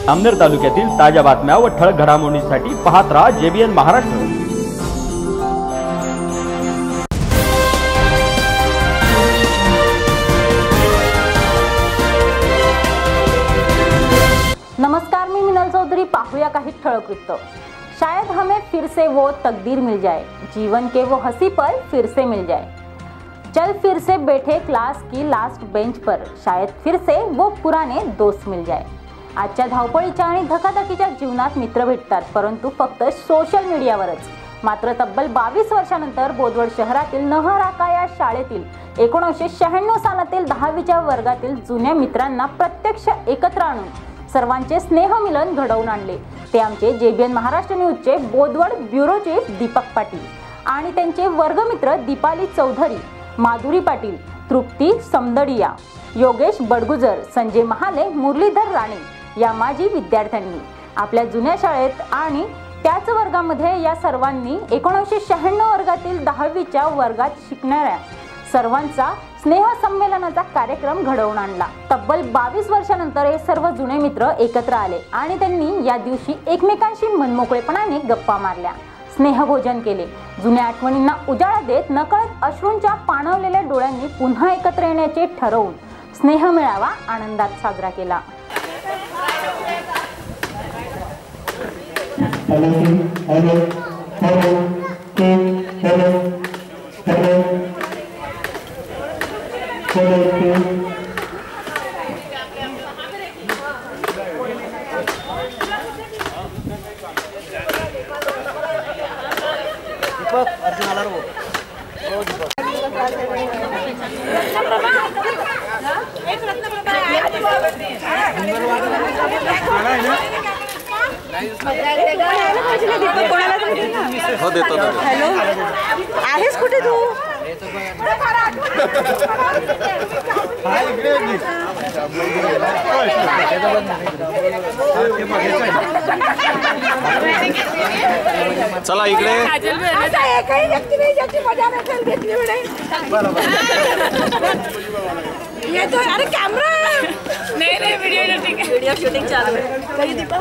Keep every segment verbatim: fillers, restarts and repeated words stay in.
अमनेर तालुक्यातील ताज्या बातम्या व ठळक घडामोडींसाठी पाहत राहा जेबीएन महाराष्ट्र। नमस्कार, मी मिनल चौधरी। पाहूया काही ठळक वृत्त। शायद हमें फिर से वो तकदीर मिल जाए, जीवन के वो हंसी पल फिर से मिल जाए। चल फिर से बैठे क्लास की लास्ट बेंच पर, शायद फिर से वो पुराने दोस्त मिल जाए। आजच्या धावपळीच्या आणि धकाधकीच्या जीवनात मित्र भेटतात, परंतु फक्त सोशल मीडियावरच। मात्र तब्बल बावीस वर्षानंतर बोदवड शहरातील नहराका या शाळेतील एकोणीसशे शहाण्णव सालातील दहावीच्या वर्गातील जुन्या मित्रांना प्रत्यक्ष एकत्र आणून सर्वांचे स्नेहमिलन घडवून आणले। ते आमचे जेबीएन महाराष्ट्र न्यूजचे बोदवड ब्युरो चीफ दीपक पाटील आणि त्यांचे वर्गमित्र दीपाली चौधरी, माधुरी पाटील, तृप्ती समदडिया, योगेश बडगुजर, संजय महाले, मुरलीधर राणे या माजी विद्यार्थ्यांनी आपल्या जुन्या शाळेत आणि त्याच वर्गामध्ये या सर्वांनी एकोणीसशे शहाण्णव वर्गातील दहावीच्या वर्गात शिकणाऱ्या सर्वांचा स्नेह संमेलनाचा कार्यक्रम घडवून आणला। तब्बल बावीस वर्षानंतर हे सर्व जुने मित्र एकत्र आले आणि त्यांनी या दिवशी एकमेकांशी मनमोकळेपणाने गप्पा मारल्या, स्नेहभोजन केले, जुन्या आठवणींना उजाळा देत नकळत अश्रूंच्या पाणवलेल्या डोळ्यांनी पुन्हा एकत्र येण्याचे ठरवून स्नेह मेळावा आनंदात साजरा केला। Hello hello hello hello hello Deepak Arjun आला रो रो दीपक हो देतो ना। हॅलो, आहेस कुठे तू? चला इकडे। येतो, अरे कॅमेरा नाही नाही, व्हिडिओ शूटिंग व्हिडिओ शूटिंग चालू आहे। कधी दीपक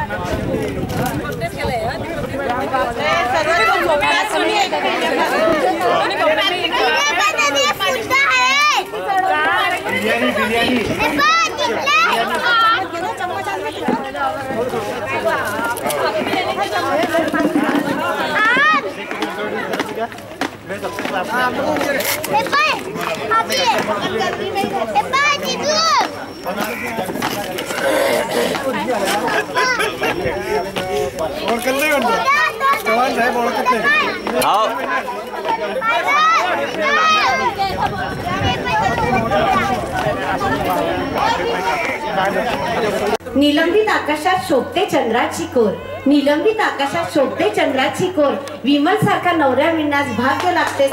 निलंबित आकाशात शोभते चंद्राची कोर, निलंबित आकाशात शोभते चंद्राची कोर, विमल सारखा नवऱ्या मिळण्यास भाग्य लागते।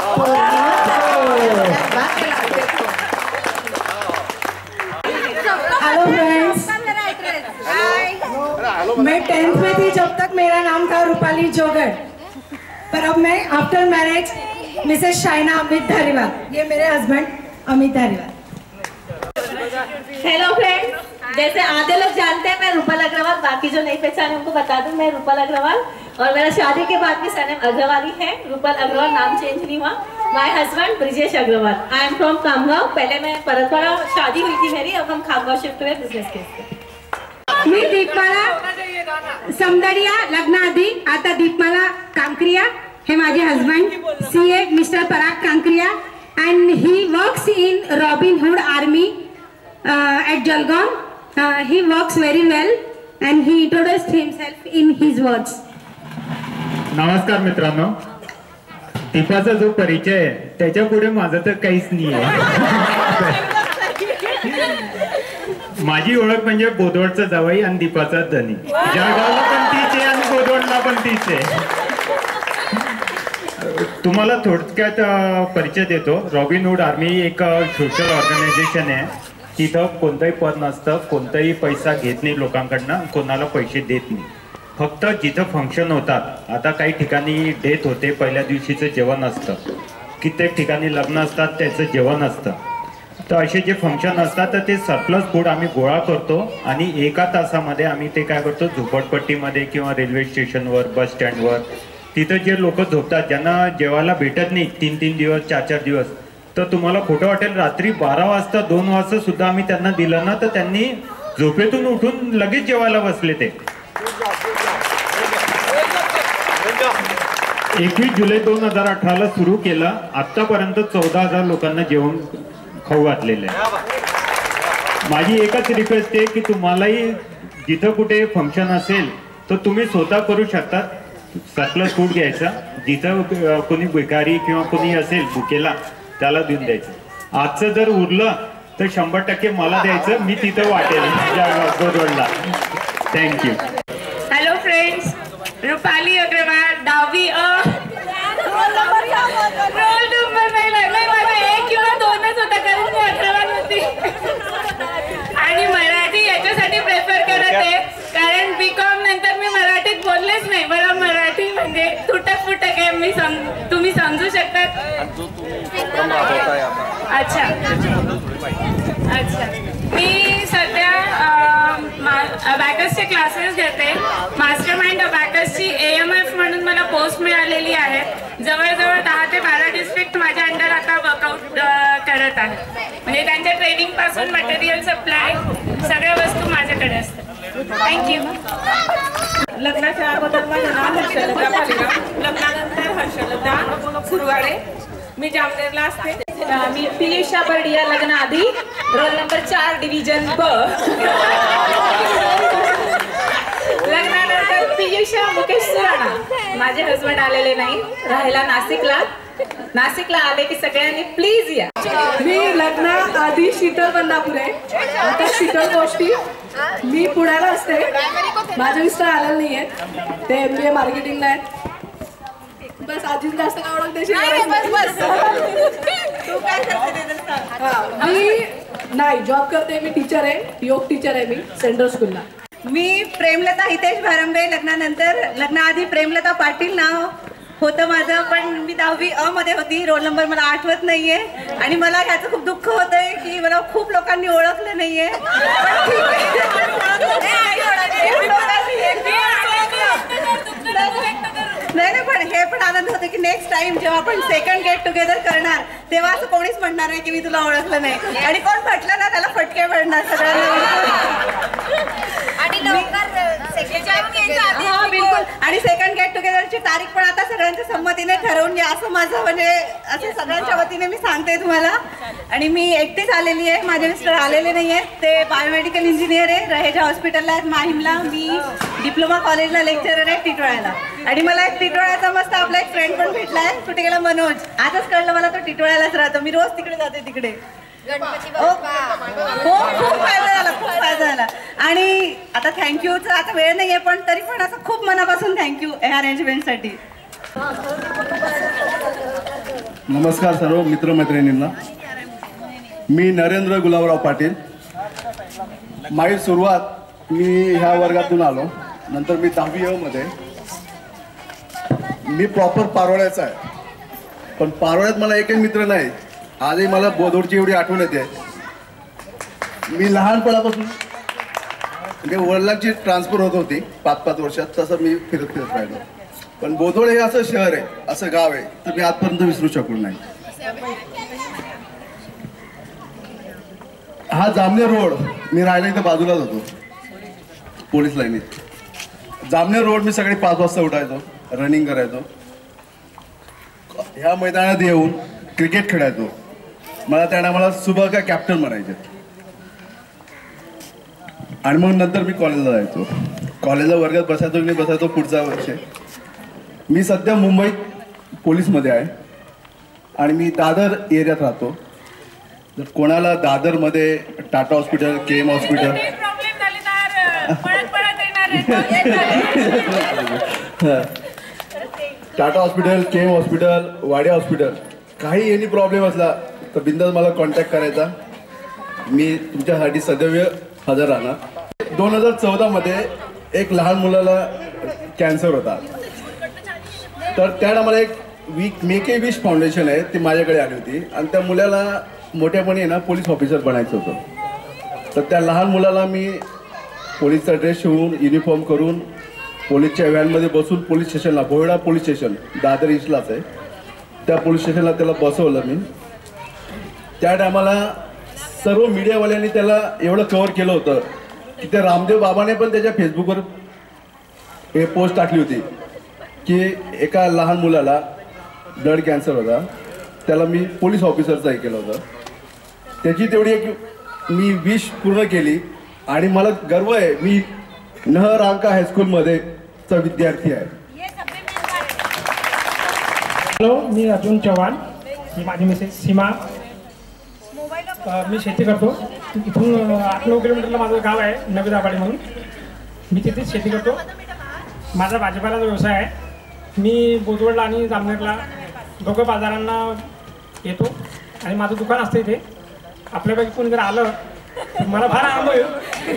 हेलो फ्रेंड्स, मैं टेंथ में थी जब तक मेरा नाम था रूपाली जोगड़, पर अब मैं after marriage Mrs Shaina Amit Dhariwal, ये मेरे husband Amit Dhariwal. Hello friends, जैसे आधे लोग जानते हैं मैं रूपल अग्रवाल, बाकी जो नहीं पहचाने उनको बता दूं मैं रूपल अग्रवाल, और मेरा शादी के बाद भी सरनेम अग्रवाल ही है। रूपल अग्रवाल नाम चेंज नहीं हुआ। My husband Brijesh Agrawal, I am from Khamgaon. पहले मैं परतवाड़ा शादी हुई थी मेरी, अब हम खामगांव शिफ्ट हुए बिजनेस के। मी दीपमाला समदडिया, लग्न आधी आता दीपमाला कांक्रिया, हे माझे husband C A mister Parag Kankariya, and he works in Robin Hood Army uh, at Jalgaon. Uh, he works very well and he introduced himself in his words. नमस्कार मित्रांनो, दीपाचा जो परिचय आहे त्याच्या पुढे माझं तर काहीच नाही आहे। माझी ओळख म्हणजे बोदवडचा जावई आणि दीपाचा धनी, जळगावला पण तीच आहे आणि बोदवडला पण तीच आहे। तुम्हाला थोडक्यात परिचय देतो। रॉबिन हुड आर्मी एक सोशल ऑर्गनायझेशन आहे, तिथं कोणतंही पद नसतं, कोणताही पैसा घेत नाही लोकांकडनं, कोणाला पैसे देत नाही। फक्त जिथं फंक्शन होतात, आता काही ठिकाणी डेथ होते, पहिल्या दिवशीचं जेवण असतं, कित्येक ठिकाणी लग्न असतात त्याचं जेवण असतं, तर असे जे फंक्शन असतात तर ते सरप्लस फूड आम्ही गोळा करतो आणि एका तासामध्ये आम्ही ते काय करतो झोपडपट्टीमध्ये किंवा रेल्वे स्टेशनवर बस स्टँडवर तिथं जे लोक झोपतात ज्यांना जेवायला भेटत नाही तीन तीन दिवस चार चार दिवस, तर तुम्हाला खोटं वाटेल रात्री बारा वाजता दोन वाजता सुद्धा आम्ही त्यांना दिलं ना तर त्यांनी झोपेतून उठून लगेच जेवायला बसले. ते एकवीस जुलै दोन हजार अठराला सुरू केलं. आतापर्यंत चौदा हजार लोकांना जेवण खाऊ घातलेलं आहे. माझी एकच रिक्वेस्ट आहे की तुम्हालाही जिथं कुठे फंक्शन असेल तर तुम्ही स्वतः करू शकता. सरप्लस फूड घ्यायचा, जिथं कोणी भिकारी किंवा कोणी असेल भुकेला त्याला देऊन द्यायचं. आजचं जर उरलं तर शंभर टक्के मला द्यायचं, मी तिथं वाटेल गोदवडला. Thank you. Hello friends, Rupali Agrawal दहावी अ रोल नंबर नाही लागला माझा एक किंवा दोनच होता कारण मी अग्रवाल होती आणि मराठी याच्यासाठी प्रेफर करत आहे कारण बी कॉम नंतर मी मराठीत बोललेच नाही. मला मराठी म्हणजे तुटक फुटक आहे, मी तुम्ही समजू शकतात. अच्छा अच्छा मी सध्या अबॅकसचे क्लासेस घेते. मास्टर माइंड अबॅकसची ए एम एफ म्हणून मला पोस्ट मिळालेली आहे. जवळजवळ दहा ते बारा डिस्ट्रिक्ट माझ्या अंडर आता वर्कआउट करत आहे. म्हणजे त्यांच्या ट्रेनिंग पासून मटेरियल सप्लाय सगळ्या वस्तू माझ्याकडे असतात. थँक्यू. लग्नाच्या अगोदर माझं नाव हर्षलता पालेगाव, लग्नानंतर हर्षलता सुरवाडे. मी जामनेरला असते. मी पियुषा बर्डिया, लग्न आधी रोल नंबर चार डिव्हिजन ब. लग्नानंतर पियुषा मुकेश सुराणा. माझे हजबंड आलेले नाही, राहायला नाशिकला. नाशिकला आले की सगळ्यांनी प्लीज या. मी लग्न आधी शीतल बंदापुरे, आता शीतल गोष्टी. मी पुण्याला असते. माझे मिस्टर आलेले नाही आहेत, ते एम बी ए मार्केटिंगला आहेत. बस आजीच जास्त काय ओळख त्याची मी नाही जॉब करते. मी टीचर आहे, योग टीचर आहे मी सेंट्रल स्कूलला. मी प्रेमलता हितेश भारंबे. लग्नानंतर लग्नाआधी प्रेमलता पाटील नाव होतं माझं, पण मी दहावी अ मध्ये होती. रोल नंबर मला आठवत नाहीये आणि मला ह्याचं खूप दुःख होतंय की मला खूप लोकांनी ओळखलं नाहीये. नाही नाही पण हे पण आनंद होतो की नेक्स्ट टाइम जेव्हा आपण सेकंड गेट टुगेदर करणार तेव्हा असं कोणीच म्हणणार नाही की मी तुला ओळखलं नाही. आणि कोण म्हटलं ना त्याला फटके पडणार सगळ्यांना. हा बिलकुल. आणि सेकंड गेट टुगेदरची तारीख पण आता सगळ्यांच्या संमतीने ठरवून घ्या असं माझं म्हणजे असं सगळ्यांच्या वतीने मी सांगते तुम्हाला. आणि मी एकटीच आलेली आहे, माझे मिस्टर आलेले नाही आहेत. ते बायोमेडिकल इंजिनियर आहे, रहेजा हॉस्पिटलला आहेत माहीमला. मी डिप्लोमा कॉलेजला लेक्चरर आहे टिटवाळ्याला. आणि मला एक टिटवाळ्याचा मस्त आपला एक फ्रेंड पण भेटलाय, कुठे गेला मनोज. आजच कळलं मला तो टिटवाळ्यालाच राहतो. मी रोज तिकडे जाते तिकडे. हो खूप फायदा झाला, खूप फायदा झाला. आणि आता थँक्यूचा आता वेळ नाहीये पण तरी पण असं खूप मनापासून थँक्यू या अरेंजमेंटसाठी. नमस्कार सर्व मित्रमैत्रिणींना. मी नरेंद्र गुलाबराव पाटील. माझी सुरुवात मी ह्या वर्गातून आलो, नंतर मी दहावी अ मध्ये. मी प्रॉपर पारोळ्याचा आहे, पण पारोळ्यात मला एकही मित्र नाही. आजही मला बोधोडची एवढी आठवण येते. मी लहानपणापासून म्हणजे वडिलांची ट्रान्सफर होत होती पाच पाच वर्षात, तसं मी फिरत फिरत राहिलो. पण बोधोड हे असं शहर आहे, असं गाव आहे, तर मी आजपर्यंत विसरू शकलो नाही. हा जामनेर रोड, मी राहायला इथं बाजूलाच होतो पोलीस लाईनीत. जामनेर रोड मी सकाळी पाच वाजता उठायचो, रनिंग करायचो. ह्या मैदानात येऊन क्रिकेट खेळायचो. मला त्या मला सुबह का कॅप्टन म्हणायचे. आणि मग नंतर मी कॉलेजला जायचो. कॉलेजला वर्गात बसायचो की नाही बसायचो पुढचा वर्ष. मी सध्या मुंबईत पोलीसमध्ये आहे आणि मी दादर एरियात राहतो. जर कोणाला दादरमध्ये Tata hospital, K M hospital, Tata hospital, K M hospital, Wadia hospital, काही एनी प्रॉब्लेम असला तर बिंदास मला कॉन्टॅक्ट करायचा. मी तुमच्यासाठी सदैव हजर राहणार. दोन हजार चौदामध्ये एक लहान मुलाला कॅन्सर होता, तर त्याला मला एक week make a wish foundation आहे ती माझ्याकडे आली होती. आणि त्या मुलाला मोठ्यापणी आहे ना पोलीस ऑफिसर बनायचं होतं. तर त्या लहान मुलाला मी पोलीसचा ड्रेस शिवून युनिफॉर्म करून पोलीसच्या व्हॅनमध्ये बसून पोलीस स्टेशनला, बोयडा पोलीस स्टेशन दादर ईस्टलाच आहे, त्या पोलीस स्टेशनला त्याला बसवलं मी. त्या टायमाला सर्व मीडियावाल्यांनी त्याला एवढं कव्हर केलं होतं की त्या रामदेव बाबाने पण त्याच्या फेसबुकवर हे पोस्ट टाकली होती की एका लहान मुलाला ब्लड कॅन्सर होता, त्याला मी पोलीस ऑफिसरचं हे केलं होतं. त्याची तेवढी एक मी विश पूर्ण केली आणि मला गर्व आहे मी नहरांका हायस्कूलमध्येचा विद्यार्थी आहे. हॅलो, मी अर्जुन चव्हाण, ही माझी मिसेस सीमा. मी शेती करतो. इथून आठ नऊ किलोमीटरला माझं गाव आहे नवी दाभाडे म्हणून. मी तिथेच शेती करतो. माझा भाजीपाल्याचा व्यवसाय आहे. मी बोदवडला आणि जामनेरला दोघं बाजारांना येतो आणि माझं दुकान असतं इथे. आपल्यापैकी कोणी जर आलं तर मला फार आनंद होईल.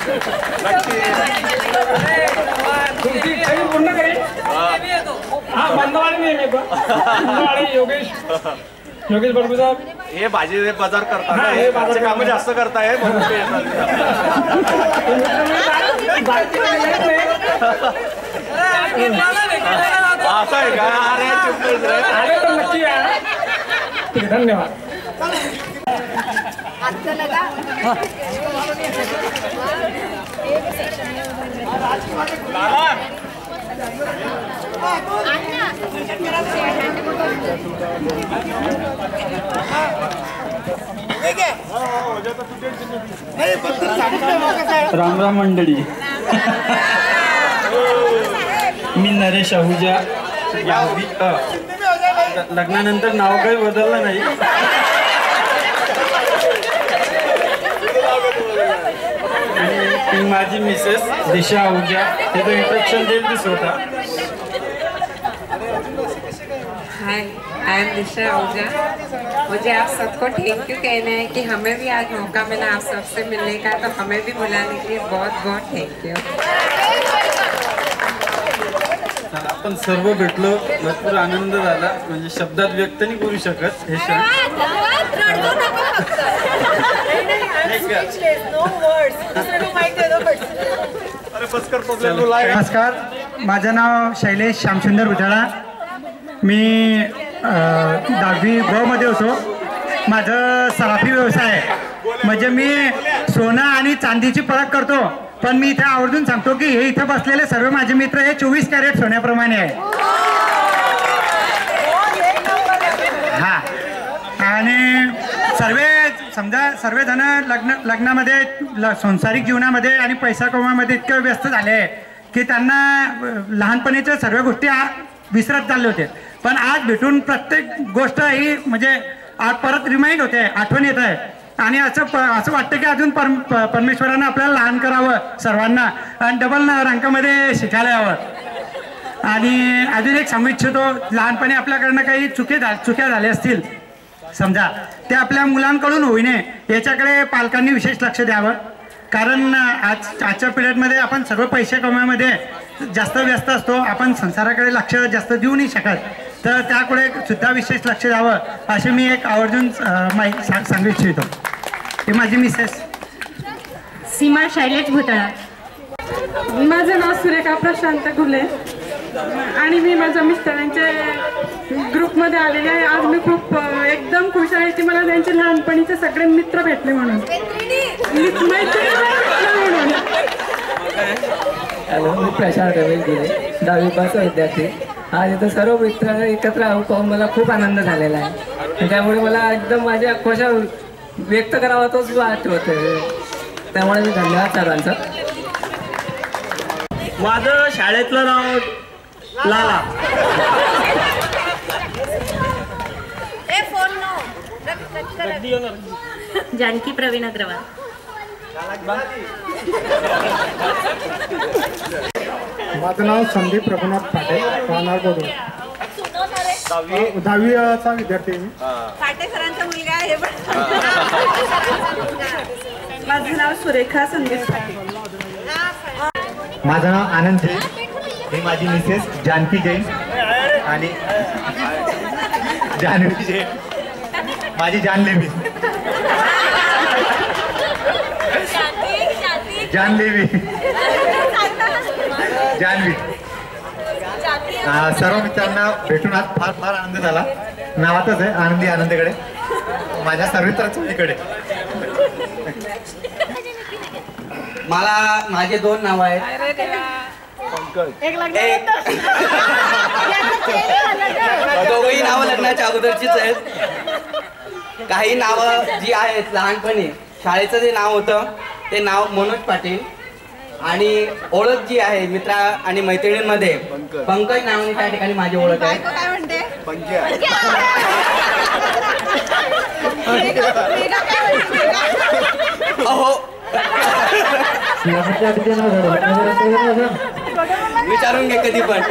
तुमची इच्छा पूर्ण करेल. हा, बंदवाडी नेहमी येतो. बंदवाडी योगेश योगेश बरोबर साहेब हे भाजी बाजार करतात, हे बाजार कामं जास्त करताय म्हणून ते येतात. असं आहे का? अरे तर नक्की या. धन्यवाद. राम राम मंडळी. मी नरेश आहुजा. लग्नानंतर नाव काही बदललं नाही. आणि माझी मिसेस दिशा आहुजा. त्याचं इंट्रोडक्शन देईल दिस होता. Hi, I am Disha Ahuja. मुझे आप सबको थैंक यू कहना है कि हमें भी आज मौका मिला आप सबसे मिलने का, तो हमें भी बुलाने के लिए बहुत बहुत थैंक यू. आपण सर्व भेटलो, भरपूर आनंद झाला. म्हणजे शब्दात व्यक्त नाही करू शकत हे क्षण. नमस्कार, माझं नाव शैलेश श्यामसुंदर उजाळा. मी दहावी ब मध्ये होतो. माझं सराफी व्यवसाय आहे. म्हणजे मी सोनं आणि चांदीची परख करतो. पण मी इथे आवर्जून सांगतो की हे इथं बसलेले सर्व माझे मित्र हे चोवीस कॅरेट सोन्याप्रमाणे आहे. हा, आणि सर्व समजा सर्वजण लग्न लग्नामध्ये ल सांसारिक जीवनामध्ये आणि पैसा कमवण्यामध्ये इतके व्यस्त झाले आहे की त्यांना लहानपणीच्या सर्व गोष्टी विसरत चालले होते. पण आज भेटून प्रत्येक गोष्ट ही म्हणजे आज परत रिमाइंड होते, आठवण येत आहे. आणि असं प असं वाटतं की अजून परम परमेश्वरानं आपल्याला लहान करावं सर्वांना आणि डबल रँकामध्ये शिकायला यावं. आणि अजून एक सांगू इच्छितो, लहानपणी आपल्याकडनं काही चुके झा चुक्या झाल्या असतील समजा, ते आपल्या मुलांकडून होऊ नये याच्याकडे पालकांनी विशेष लक्ष द्यावं. कारण आज आजच्या पिरियडमध्ये आपण सर्व पैसे कमवण्यामध्ये जास्त व्यस्त असतो. आपण संसाराकडे लक्ष जास्त देऊ नाही शकत. तर त्याकडे सुद्धा विशेष लक्ष द्यावं असे मी एक आवर्जून माहिती सांग सांगू इच्छितो. ही माझी मिसेस सीमा शैलेश भुतळा. माझं नाव सुरेखा प्रशांत घुले आणि मी माझ्या मिस्टरांच्या ग्रुपमध्ये आलेले आहे. आज मी खूप एकदम खुश आहे की मला त्यांचे लहानपणीचे सगळे मित्र भेटले म्हणून. म्हणून हॅलो, मी प्रशांत घुले, दहावी पास विद्यार्थी. आज इथं सर्व मित्र एकत्र पाहून मला खूप आनंद झालेला आहे. त्यामुळे मला एकदम माझ्या खुशा व्यक्त करावा तोच वाटत होते. त्यामुळे मी धन्यवाद सर्वांचं. माझं शाळेतलं नाव लाला. जानकी प्रवीण अग्रवाल. माझं नाव संदीप रघुनाथ पाटे, राहणार बोधवड. दहावीचा विद्यार्थी मी. पाटे सरांचा मुलगा आहे. माझं नाव सुरेखा संदीप पाटे. माझं नाव आनंद जैन. ही माझी मिसेस जानकी जैन आणि जानवी जैन, माझी जानलेबी. जानलेवी जानवी सर्व मित्रांना भेटून आज फार फार आनंद झाला. नावातच आहे आनंदी आनंदकडे, माझ्या सर्वित्र चोळीकडे. मला माझे दोन नाव आहेत. दोघंही नावं लग्नाच्या अगोदरचीच आहेत. काही नावं जी आहेत लहानपणी शाळेचं जे नाव होतं ते नाव मनोज पाटील, आणि ओळख जी आहे मित्रा आणि मैत्रिणींमध्ये पंकज नावाने त्या ठिकाणी माझी ओळख आहे. अहो विचारून घे कधी पण.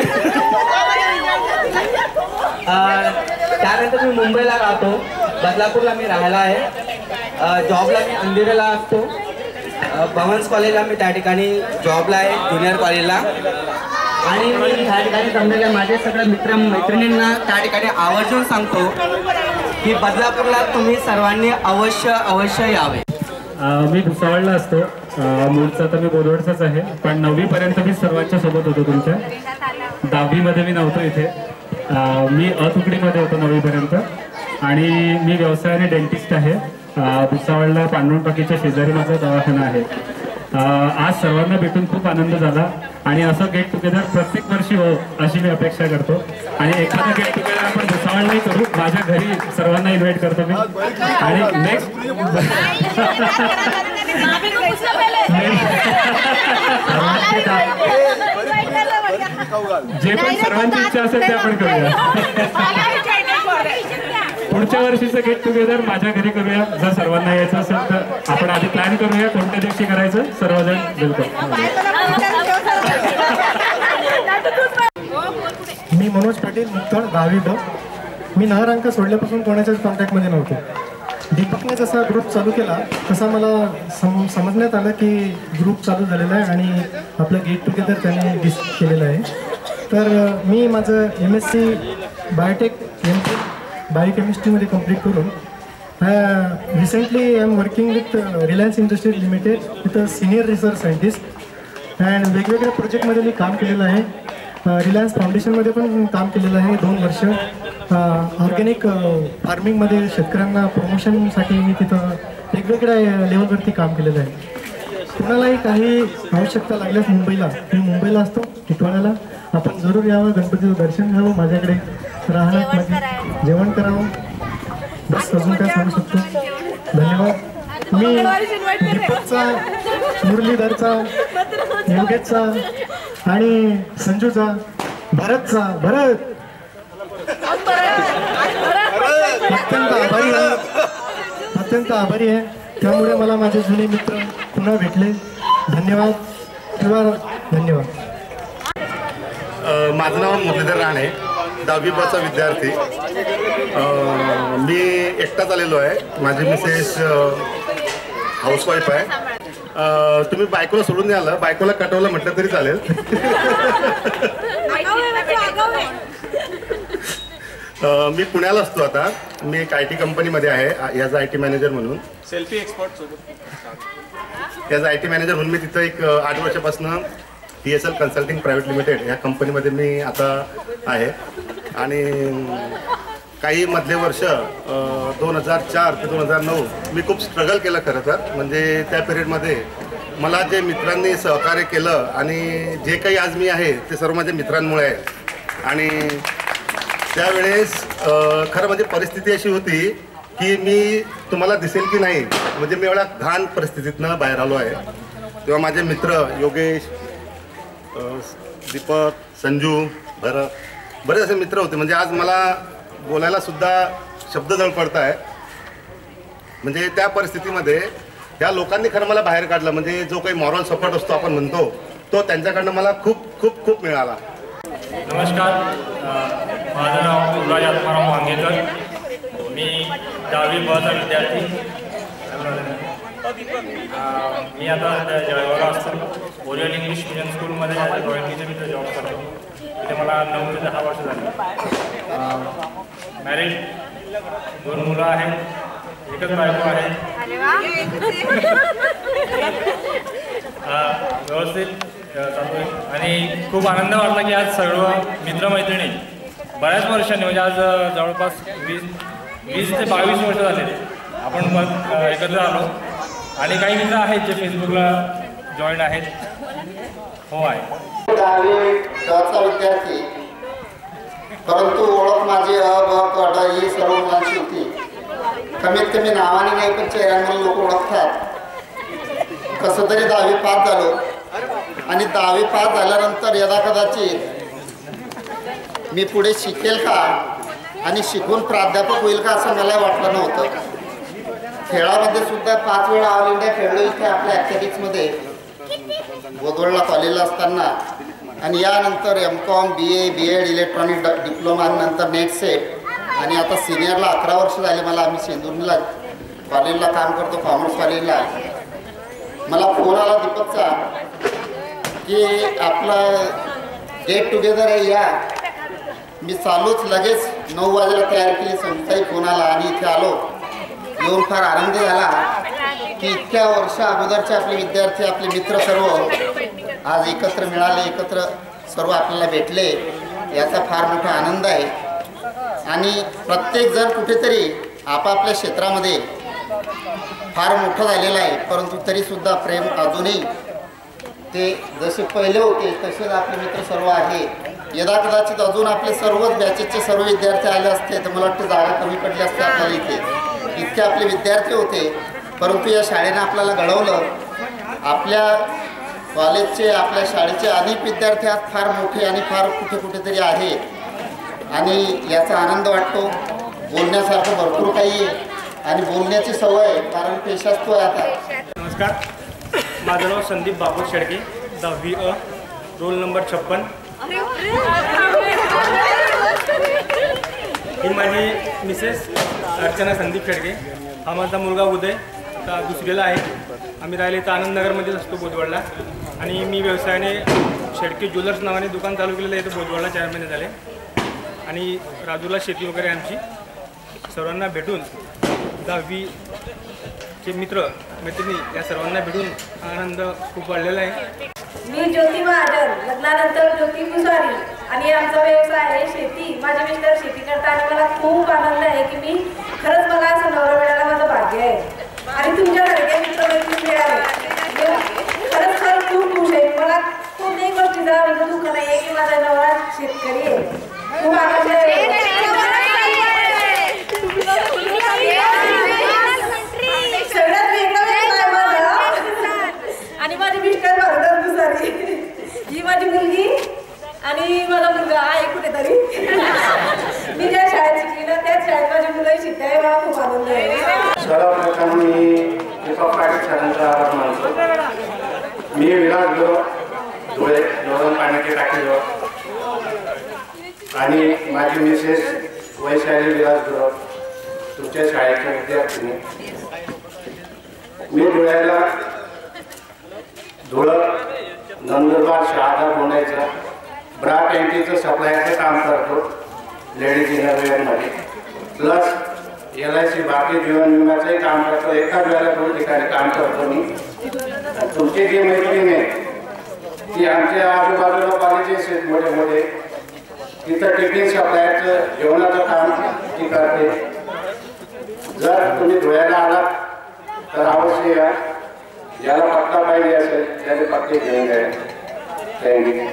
त्यानंतर मी मुंबईला राहतो, बदलापूरला मी राहायला आहे. जॉबला मी अंधेरीला असतो. भवन्स कॉलेजला मी त्या ठिकाणी जॉबला आहे, ज्युनियर कॉलेजला. आणि मी त्या ठिकाणी जमलेल्या माझे सगळे मित्र मैत्रिणींना त्या ठिकाणी आवर्जून सांगतो की बदलापूरला तुम्ही सर्वांनी अवश्य अवश्य यावे. मी भुसावळला असतो, मूळचा तर मी बोरवडचाच आहे, पण नववीपर्यंत मी सर्वांच्या सोबत होतो तुमच्या. दहावीमध्ये मी नव्हतो इथे, मी अ तुकडीमध्ये होतो नववीपर्यंत. आणि मी व्यवसायाने डेंटिस्ट आहे. भुसावळला पांडुरंगटाकीच्या शेजारी माझा दवाखाना आहे. आज सर्वांना भेटून खूप आनंद झाला आणि असं गेट टुगेदर प्रत्येक वर्षी हो अशी मी अपेक्षा करतो. आणि एखादा गेट टुगेदर आपण भुसावळलाही करू, माझ्या घरी सर्वांना इन्व्हाइट करतो मी. आणि नेक्स्ट जे पण सर्वांची इच्छा असेल ते आपण करूया. पुढच्या वर्षीचं गेट टुगेदर माझ्या घरी करूया. जर सर्वांना यायचं असेल तर आपण आधी प्लॅन करूया कोणत्या दिवशी करायचं, सर्वजण बिलकुल. मी मनोज पाटील, मुक्तळ, दहावी ब. मी नहर अंक सोडल्यापासून कोणाच्याच कॉन्टॅक्टमध्ये नव्हतो. दीपकने जसा ग्रुप चालू केला तसा मला सम समजण्यात आलं की ग्रुप चालू झालेला आहे आणि आपलं गेट टुगेदर त्याने डिस केलेलं आहे. तर मी माझं M S C biotech M tech बायोकेमिस्ट्रीमध्ये कंप्लीट करून recently I am working with Reliance industries limited with a senior research scientist. And वेगवेगळ्या प्रोजेक्टमध्ये मी काम केलेलं आहे. रिलायन्स फाउंडेशनमध्ये पण काम केलेलं आहे दोन वर्ष. ऑर्गॅनिक फार्मिंगमध्ये शेतकऱ्यांना प्रमोशनसाठी मी तिथं वेगवेगळ्या लेवलवरती काम केलेलं आहे. कुणालाही काही आवश्यकता लागल्यास मुंबईला, मी मुंबईला असतो टिटवाळ्याला, आपण जरूर यावं, गणपतीचं दर्शन घ्यावं, माझ्याकडे राहण्यात म्हणजे जेवण करावं. बस अजून काय सांगू शकतो. धन्यवाद. मी दीपकचा, मुरलीधरचा, योगेशचा आणि संजूचा, भरतचा, भरत अत्यंत आभारी आहे, अत्यंत आभारी आहे. त्यामुळे मला माझे जुने मित्र पुन्हा भेटले. धन्यवाद किंवा धन्यवाद. माझं नाव मुरलीधर राणे, दहावी बचा विद्यार्थी. मी एकटाच आलेलो आहे. माझी मिसेस हाऊसवाईफ आहे. तुम्ही बायकोला सोडून नाही आलं, बायकोला कटवलं म्हटलं तरी चालेल. मी पुण्याला असतो आता. मी एक आय टी कंपनीमध्ये आहे याचा आय टी मॅनेजर म्हणून. सेल्फी एक्सपर्ट सोबत याचा आय टी मॅनेजर म्हणून मी तिथं एक आठ वर्षापासून T S L consulting private limited या कंपनीमध्ये मी आता आहे. आणि काही मधले वर्ष दोन हजार चार ते दोन हजार नऊ मी खूप स्ट्रगल केलं खरं तर. म्हणजे त्या पिरियडमध्ये मला जे मित्रांनी सहकार्य केलं आणि जे काही आज मी आहे ते सर्व माझ्या मित्रांमुळे आहे. आणि त्यावेळेस खरं म्हणजे परिस्थिती अशी होती की मी तुम्हाला दिसेल की नाही, म्हणजे मी एवढ्या घाण परिस्थितीतनं बाहेर आलो आहे. तेव्हा माझे मित्र योगेश, दीपक, संजू, भरत बरेच असे मित्र होते. म्हणजे आज मला बोलायला सुद्धा शब्द जवळ पडत आहे. म्हणजे त्या परिस्थितीमध्ये त्या लोकांनी खरं मला बाहेर काढलं. म्हणजे जो काही मॉरल सपोर्ट असतो आपण म्हणतो तो त्यांच्याकडनं मला खूप खूप खूप मिळाला. नमस्कार, माझं नाव युवराज आत्माराम वांगेकर. मी दहावी बचा विद्यार्थी. मी आता जळगावला असतो. ओरियल इंग्लिश मिडियम स्कूलमध्ये ड्रॉइंगचे मी जॉब करतो. तिथे मला नऊ ते दहा वर्ष झाली. मॅरिड, दोन मुलं आहेत. एकच बायको आहे. व्यवस्थित चालू आहे आणि खूप आनंद वाटला की आज सर्व मित्रमैत्रिणी बऱ्याच वर्षांनी म्हणजे आज जवळपास वीस वीस ते बावीस वर्ष झाले आपण मग एकत्र आलो आणि काही मित्र आहेत जे फेसबुकला जॉईन आहेत. हो आहे दहावी दहाचा विद्यार्थी, परंतु ओळख माझी अ ब क ड ही सर्व मुलांची होती. कमीत कमी नावाने नाही पण चेहऱ्यांवर लोक ओळखतात. कसं तरी दहावी पास झालो आणि दहावी पास झाल्यानंतर यदा कदाचित मी पुढे शिकेल का आणि शिकून प्राध्यापक होईल का असं मला वाटलं नव्हतं. खेळामध्ये सुद्धा पाच वेळा ऑल इंडिया खेळलो इथे आपल्या ॲथलेटिक्समध्ये बोदवडला कॉलेजला असताना आणि यानंतर M com B A B ed electronic diploma नंतर नेट सेट आणि आता सिनियरला अकरा वर्ष झाले मला. आम्ही सेंदुर्नीला कॉलेजला काम करतो, कॉमर्स कॉलेजला. मला फोन आला दीपकचा की आपलं गेट टुगेदर आहे या. मी चालूच लगेच नऊ वाजेला तयार केली. संस्थाही फोन आला आणि इथे आलो. येऊन फार आनंद झाला की इतक्या वर्षा अगोदरचे आपले विद्यार्थी आपले मित्र सर्व आज एकत्र मिळाले, एकत्र सर्व आपल्याला भेटले, याचा फार मोठा आनंद आहे. आणि प्रत्येकजण कुठेतरी आपापल्या क्षेत्रामध्ये फार मोठं झालेलं आहे, परंतु तरीसुद्धा प्रेम अजूनही ते जसे पहिले होते तसेच आपले मित्र सर्व आहे. यदा कदाचित अजून आपले सर्वच बॅचेसचे सर्व विद्यार्थी आले असते तर मला वाटतं जागा कमी पडली असते आपल्याला. इथे इतके आपले विद्यार्थी होते, परंतु या शाळेनं आपल्याला घडवलं. आपल्या कॉलेजचे आपल्या शाळेचे अनेक विद्यार्थी आज फार मोठे आणि फार कुठे कुठेतरी आहेत आणि याचा आनंद वाटतो. बोलण्यासारखं भरपूर काही आहे आणि बोलण्याची सवय कारण पेशाच तो आहे आता. नमस्कार, माझं नाव संदीप बाबू शेडके, दहावी अ, रोल नंबर छप्पन. ही माझी मिसेस अर्चना संदीप शेडके. हा माझा मुलगा उदय, आता दुसरीला आहे. आम्ही राहिले तर आनंदनगरमध्येच असतो बोदवडला आणि मी व्यवसायाने शेडके ज्वेलर्स नावाने दुकान चालू केलेलं आहे. तर बोदवडला चार महिने झाले आणि राजूला शेती वगैरे आमची. सर्वांना भेटून दहावीचे मित्र मैत्रिणी या सर्वांना भेटून आनंद खूप वाढलेला आहे. मी ज्योती महाजन, लग्नानंतर ज्योती पुजारी आणि आमचा व्यवसाय आहे शेती. माझे मिस्टर शेती करतात आणि मला खूप आनंद आहे की मी खरंच मला असं नवरा मिळायला माझं भाग्य आहे आणि तुमच्यासारखे मित्रमैत्रिणी मिळाले. खरंच खरंच खूप खुश आहे. मला कोणत्याही गोष्टीचा म्हणजे दुःख नाही आहे की माझा नवरा शेतकरी आहे. खूप आनंद आहे. सगळ्यात वेगळं व्यवसाय माझा आणि माझी मिस्टर भारतात दुसरी. ही माझी मुलगी आणि माझा मुलगा आहे कुठेतरी. मी ज्या शाळेत शिकली ना त्याच शाळेत माझी मुलं शिकते आहे. मला खूप आनंद आहे. सर्वप्रथम मी दीपक पाटील सरांचा आभार मानतो. मी विराज गुरु धुळे धोरण पाण्याची टाकीजवळ आणि माझी मिसेस वैशाली विराज गुरु तुमच्या शाळेच्या विद्यार्थिनी. मी धुळ्याला धुळं नंदुरबार शहादा पुण्याचं ब्रा पॅन्टीचं सप्लायचं काम करतो लेडीज इनरवेअरमध्ये. Plus L I C Bharatiya Jeevan विम्याचंही काम करतो. एकाच वेळेला दोन ठिकाणी काम करतो मी. तुमची जी मैत्रीण आहे ती आमच्या आजूबाजूला कॉलेजेस आहेत मोठे मोठे, तिथं टिफिन सप्लायचं जेवणाचं काम ती करते. जर तुम्ही धुळ्याला आलात तर अवश्य या. ज्याला पत्ता पाहिजे असेल त्याने पत्ते घेऊन द्या. Thank you.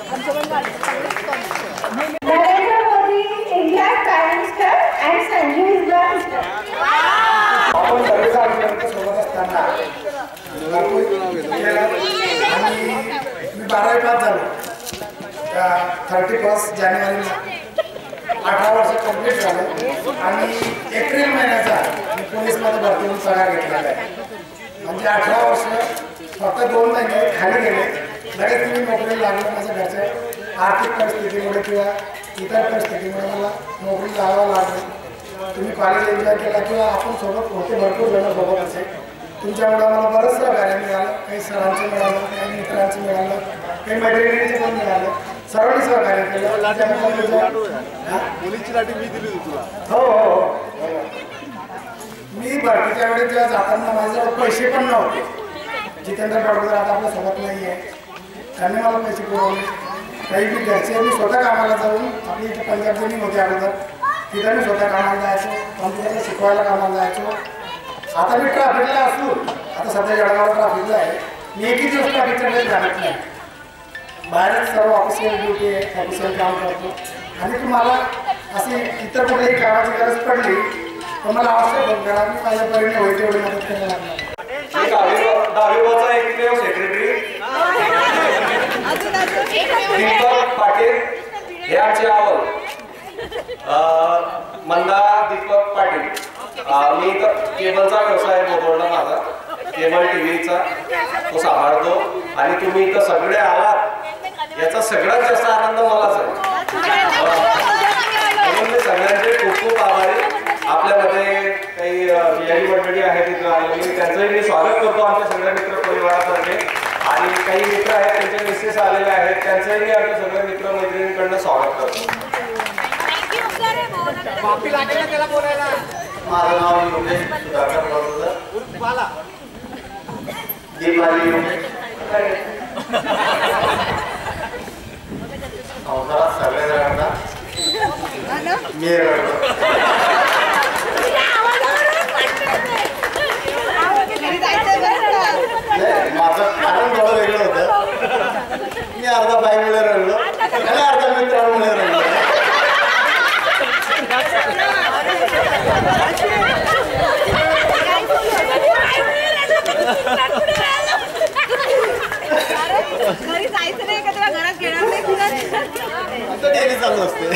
Narendra Modi India prime minister and Sanju is the आपण सर्व सोबत असताना आणि मी बारावी पास झालो. थर्टी फर्स्ट जानेवारीला अठरा वर्ष कंप्लीट झालं आणि एप्रिल महिन्याचा मी पोलीसमध्ये भरती होऊन पगार घेतलेला आहे. म्हणजे अठरा वर्ष फक्त दोन महिने खाली गेले, लगेच तुम्ही नोकरीला लागलं. माझ्या घरच्या आर्थिक परिस्थितीमुळे किंवा इतर परिस्थितीमुळे मला नोकरी लावावं लागलं. तुम्ही कॉलेज एन्जॉय केला किंवा आपण सोबत होते भरपूर जण सोबत असेल. तुमच्यामुळे मला बरंच सहकार्य मिळालं. काही सरांचं मिळालं, काही मित्रांचं मिळालं, काही मैत्रिणींचं पण मिळालं. सर्वांनी सहकार्य केलं. पोलीसची लाठी मी दिली होती तुला. हो हो. मी मी भरतीच्या वेळेस जेव्हा जाताना माझ्याजवळ पैसे पण नव्हते. जितेंद्र पाडकर आता आपल्या सोबत नाही आहे, त्यांनी मला पैसे पुरवले. काही मी घरचे मी स्वतः कामाला जाऊन आपली इथे पंजाब जमीन होती अगोदर, तिथं मी स्वतः कामाला जायचो, कॉम्प्युटरला शिकवायला कामाला जायचो. आता मी ट्रॅफिकला असून आता सध्या जळगाव ट्रॅफिकला आहे. मी एकही दिवस ट्रॅफिकच्या वेळेस जाणत नाही. बाहेरच सर्व ऑफिशियल ड्युटी आहे, ऑफिशियल काम करतो. आणि तुम्हाला असे इतर कुठल्याही कामाची गरज पडली तर मला आवश्यक फोन करा, मी माझ्या परीने होईल तेवढी मदत करायला लागणार. दहावीचा एकमेव सेक्रेटरी दीपक पाटील हे आमचे आवड. मंदा दीपक पाटील. मी केबलचा व्यवसाय बोलवला माझा, केबल टी व्हीचा तो सांभाळतो. आणि तुम्ही इथं सगळे आलात याचा सगळ्यात जास्त आनंद मलाच आहे. म्हणून मी सगळ्यांचे खूप खूप आभारी. आपल्यामध्ये काही बिहारी मंडळी आहेत तिथं आलेली, त्यांचंही मी स्वागत करतो आमच्या सगळ्या मित्र परिवारातर्फे. आणि काही मित्र आहेत त्यांचे मिसेस आलेले आहेत, त्यांचंही मी आमच्या सगळ्या मित्र मैत्रिणींकडनं स्वागत करतो. माझं नाव योगेश सुधाकर बरोबर. जी माझी संसारात सगळे जणांना मी रडलो. माझं कारण थोडं वेगळं होतं. मी अर्धा बाईमुळे रडलो आणि अर्धा मित्रांमुळे रडलो. घरी जायचं नाही का तुला घरात घेणार नाही आता डेली चालू असते.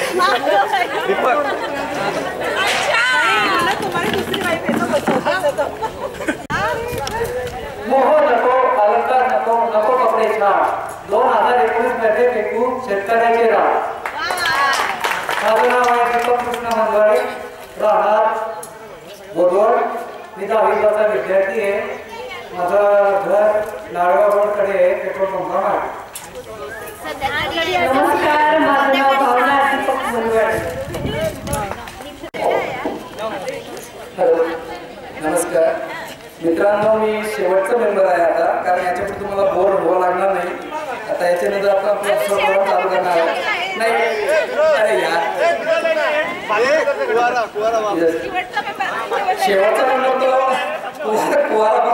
मोह नको, अलंकार नको, नको कपडे छान. दोन हजार एकोणीस मध्ये फेकू शेतकऱ्याचे राह. माझं नाव आहे दीपक कृष्ण मंगळे, राहणार बोरवड. मी दहावीचा विद्यार्थी आहे. माझं घर नाळवा रोडकडे आहे, पेट्रोल पंपावर आहे. नमस्कार, माझं नाव भावना दीपक मंगळे. हॅलो, नमस्कार मित्रांनो. मी शेवटचा मेंबर आहे आता, कारण याच्यापुढे तुम्हाला बोर व्हावं लागणार नाही. आता याच्यानंतर आपण आपलं प्रोग्राम चालू करणार आहे. नाही अरे यार, शेवटचा मेंबर तो कुवारा.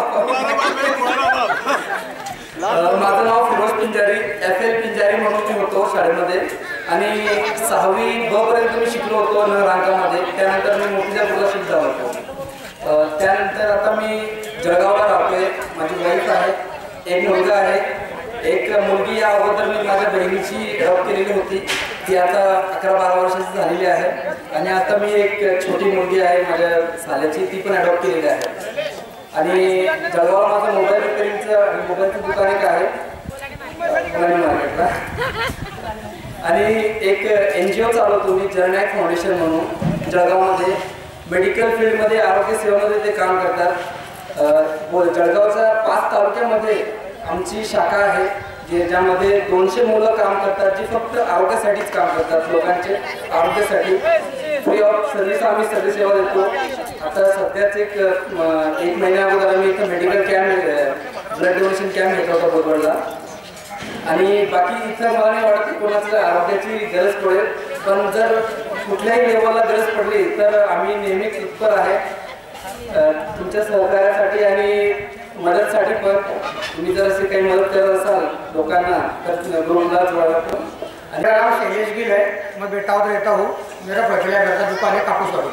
माझं नाव फिरोज पिंजारी, एफ एल पिंजारी म्हणून मी होतो शाळेमध्ये. आणि सहावी ब पर्यंत मी शिकलो होतो नरांकामध्ये. त्यानंतर मी मोठीजापूरला शिफ्ट झालो होतो. त्यानंतर आता मी जळगावला राहतोय. माझी वाईफ आहे, एक मुलगा आहे. एक मुलगी या अगोदर मी माझ्या बहिणीची ड्रॉप केलेली होती, ती आता अकरा बारा वर्षाची झालेली आहे. आणि आता मी एक छोटी मुलगी आहे माझ्या साल्याची, ती पण अडॉप्ट केलेली आहे. आणि जळगावला माझं मोबाईल रिपेअरिंगचं आणि मोबाईलचं दुकान एक आहे मार्केटला. आणि एक एन जी ओ चालवतो मी, जननायक फाउंडेशन म्हणून. जळगावमध्ये मेडिकल फील्डमध्ये, आरोग्य सेवेमध्ये ते काम करतात. जळगावच्या पाच तालुक्यामध्ये आमची शाखा आहे, जे ज्यामध्ये दोनशे मुलं काम करतात, जी फक्त आरोग्यासाठीच काम करतात. लोकांचे आरोग्यासाठी फ्री ऑफ सर्व्हिस आम्ही सर्व्हिस सेवा देतो. आता सध्याच एक एक महिन्या अगोदर आम्ही इथं medical camp, blood donation camp घेतला होता बोरवडला. आणि बाकी इथं मला नाही वाटत की कोणाचं आरोग्याची गरज पडेल, पण जर कुठल्याही लेवलला गरज पडली तर आम्ही नेहमी तत्पर आहे तुमच्या सहकार्यासाठी आणि मदतसाठी. पण तुम्ही जर असे काही मदत करत असाल लोकांना तर ग्रुपला जोडायला. मेरा नाम शैलेश गिल है, मैं बेटावत रहता हूँ. मेरा फर्टिलाइजर घर का दुकान है कापूस वाली.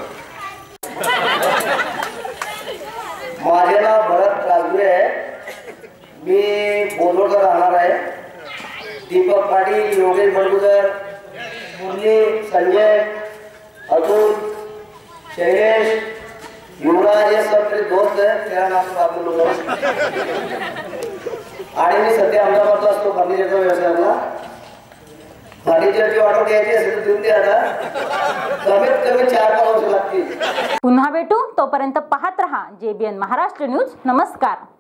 माझे नाव भरत राजगुरे आहे, मी बोलवडकर राहणार आहे. दीपक पाटील, योगेश बडगुजर, मुरली, संजय, अतुल, शैलेश, युवराज, ये सब मेरे दोस्त है. तेरा नाम तो आप लोग. आणि मी सध्या अहमदाबादला असतो फर्निचरच्या व्यवसायाला. फर्निचरची ऑर्डर द्यायची असेल तर देऊन द्या आता. कमीत कमी चार पाच वर्ष लागतील. पुन्हा भेटू, तोपर्यंत पाहत रहा जे बी एन महाराष्ट्र न्यूज. नमस्कार.